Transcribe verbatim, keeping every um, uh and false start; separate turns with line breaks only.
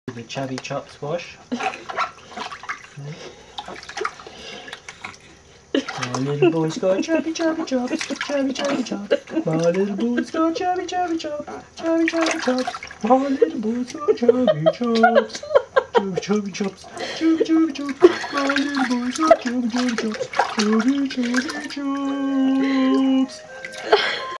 The chubby chops wash. My little boy's got chubby chubby chops, chubby chubby chops. My little boy's got chubby chubby chops, chubby chubby chops. My little boy's got chubby chops, chubby chubby chops, chubby chubby chops. My little boy's got chubby chubby chops, chubby chubby chops.